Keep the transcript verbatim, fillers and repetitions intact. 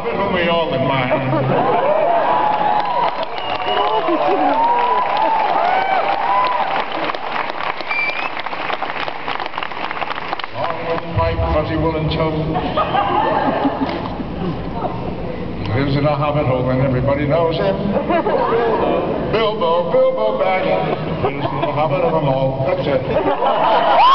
hobbit whom we all admire. Long wooden pipe, fuzzy woolen toad. He lives in a hobbit hole and everybody knows him. Bilbo, Bilbo Baggins, the hobbit of them all. That's it.